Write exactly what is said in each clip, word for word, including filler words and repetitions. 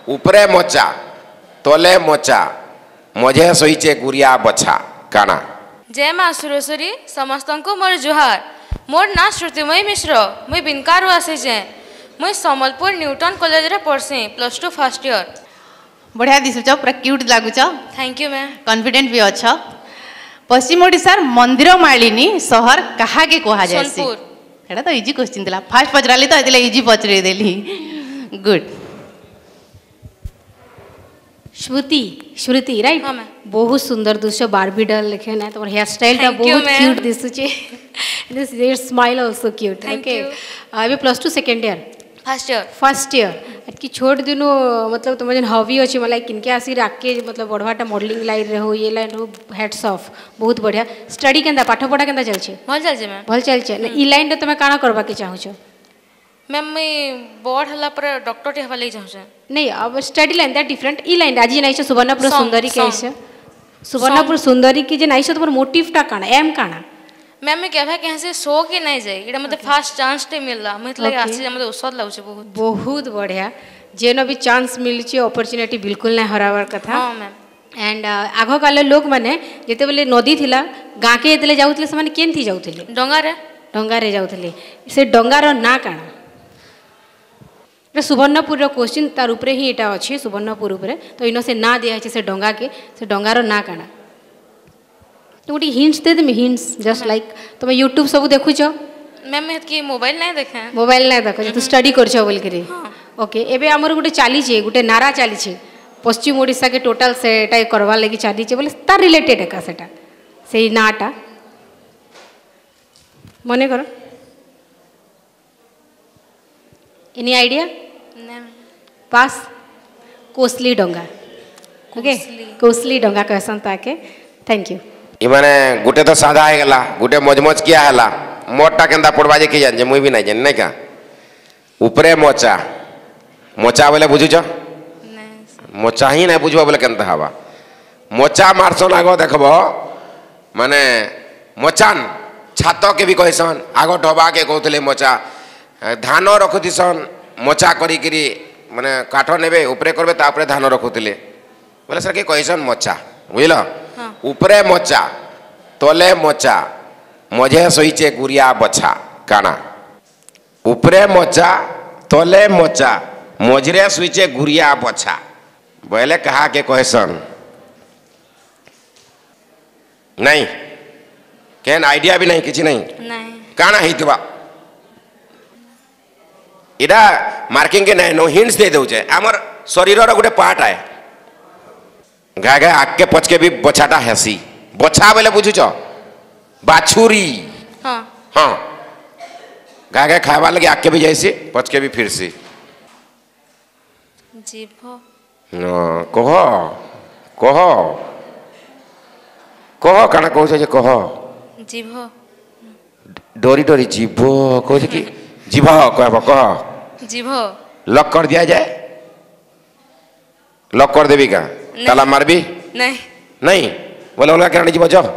उपरे मोचा तले मोचा मझे सोईचे गुरिया बछा काना। जय माँ सुरेश्वरी समस्त को मोर जुहार। मोर ना श्रुतिमयी मिश्र मुई बिनकार आसी जे मुई सम्बलपुर न्यूटन कॉलेज रे पढ़सी प्लस टू फर्स्ट ईयर। बढ़िया दिशुच पूरा क्यूट लगुच। Thank you ma'am. कॉन्फिडेंट भी अच्छा। पश्चिम ओडिशार मंदिर मालिनी शहर कहा के कहा जाय? सोनपुर। एटा तो इजी क्वेश्चन दिला फास्ट पचराली तो एदिले इजी पचरे देली। गुड। श्रुति श्रुति राइट हाँ मैम। बहुत सुंदर दुसो बार्बी डॉल लिखे ना तोर हेयर स्टाइल ता Thank you, बहुत ma'am. क्यूट दिसुचे। This your smile also cute. Thank okay you. अभी plus two second year first year. First year कि छोट दिनु मतलब तुम जन हॉबी अछि मला किनके आसी राके मतलब बढ़वाटा मॉडलिंग लाइन रे हो ये लाइन हो हेड्स ऑफ बहुत बढ़िया। स्टडी केंदा पाठ पढ़ा केंदा चल छे? भल चल जे मैम। भल चल छे। ई लाइन रे तमे काना करबा के चाहू छो? मैम मैं बड़ हला पर डॉक्टर टे हवा ले जाऊ छे। नहीं अब स्टडी लाइन दैट डिफरेंट ई लाइन आज नहीं छे सुवर्णपुर Song, सुंदरी के song. छे सुवर्णपुर सुंदरी की जे नहीं छे तोर मोटिव टा काना एम काना? मैम मैं कहबा के से शो के नहीं जाए एटा मते फर्स्ट चांस टे मिलला मतलब Okay. आसी मते औसत लागु छे बहुत। बहुत बढ़िया जेन भी चांस मिलची अपॉर्चुनिटी बिल्कुल नहीं हरावर कथा। हां मैम। एंड आगो काले लोक माने जेते बेले नदी थिला गाँ के जेते जाउतले से माने केन थी जाउतले? डंगा रे। डंगा रे जाउतले। से डंगार ना काना? सुवर्णपुर क्वेश्चन तार उपरे ही एटा अछि सुवर्णपुर उपरे तो इनो से ना दिया से डंगा के से डंगार ना काना? तो गोटे हिंट्स दे देमी हिंट्स जस्ट लाइक तुम यूट्यूब सब देखु छ? मैम मैं की मोबाइल नहीं देखे। मोबाइल नहीं देख तू स्टडी कर बोल करी। ओके एबे हमर गोटे चली छे गोटे नारा चली छे पश्चिम ओडिशा के टोटल सेटा करवा लगी चली छे बोले तार रिलेटेड एका सेटा सेही नाटा मने करो। Any idea? पास कोसली डंगा। ओके कोसली डंगा कहसन ताके। Thank you. इमाने गुटे तो सादा है गला गुटे मजमज किया है ला मोटा केंदा पड़वा जे की जान जे मुई भी नहीं जान नहीं का ऊपरे मोचा मोचा बोले बुझु छ? मोचा ही नहीं बुझबा बोले केनता हवा मोचा मारसन आगो देखबो माने मोचान छात के भी कहसन आगो ढबा के कहतले मोचा धान रखुदिसन मोचा करी करी माने काठ नेबे ऊपरे करबे तापरे धान रखुतले बोले सर के कहसन मोचा बुझलो। ऊपरे मोचा तले मोचा मझे सोईचे गुरिया बछा काना? ऊपरे मोचा तले मोचा मझरे सोईचे गुरिया बछा बोले कहा के कहसन? नहीं केन आइडिया भी नहीं किसी नहीं नहीं काना हितबा इडा मार्किंग के नहीं नो हिंट्स दे दउ छे हमर शरीर रो गुटे पार्ट आए गाय गाय आके पचके भी बछाटा हेसी बछा बोले बुझु छ? बाछुरी। हां हां गाय गाय खावा लगे आके भी जैसे पचके भी फिर से जीभ न कह कह कह काना कहू छे कह जीभ डोरी डोरी जीभ कहू छे कि जीभ कहब कह जीभ लॉक कर दिया जाए लॉक कर देवी का ताला मारबी? नहीं नहीं बोले ओला केना जीव जा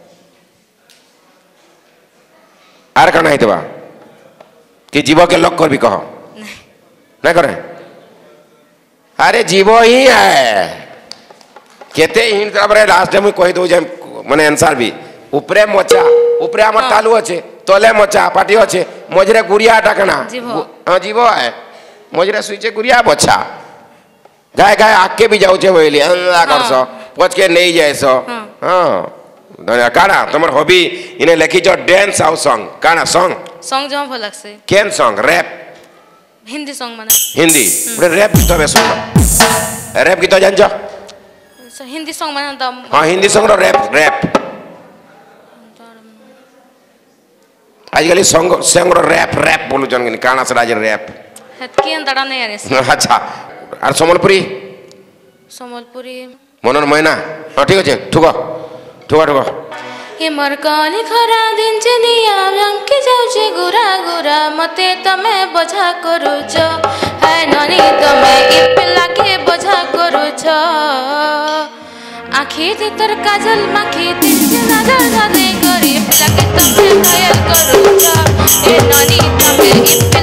आर काना हितबा कि जीव के लॉक करबी कह? नहीं नहीं करे अरे जीव ही है केते हिंट तबरे लास्ट टाइम कहि दो जे माने आंसर भी ऊपरे मोचा ऊपरे हमर तालू আছে तले मोचा पाटी আছে मझरे गुड़िया टाकना हां जीव है मझरे सुइचे गुड़िया बछा गाय गाय आके भी जाऊ छे बोली अल्लाह करसो पच के नहीं जायसो। हां धन्य काना तमर हॉबी इने लिखी जो डांस आउ सॉन्ग काना सॉन्ग सॉन्ग जो भल लागसे केन सॉन्ग रैप हिंदी सॉन्ग माने हिंदी बड़े रैप गीत बे सुन रैप गीत जान जा सो हिंदी सॉन्ग माने त हां हिंदी सॉन्ग रो रैप रैप आजकल सॉन्ग सॉन्ग रो रैप रैप बोलु जन काना से राज रैप हतकी अंतड़ा नहीं आरे। अच्छा और सम्बलपुरी सम्बलपुरी मनन मैना हां ठीक আছে ठुको ठुको ठुको ये मरकाली खरा दिन चनिया रंग जाउछे गुरा गुरा मते तमे बोझा करूछ है ननी तमे इपला के बोझा करूछ आखी तर काजल माखी तिज नजर धरे करी इपला के तमे घायल करूछ ए ननी तमे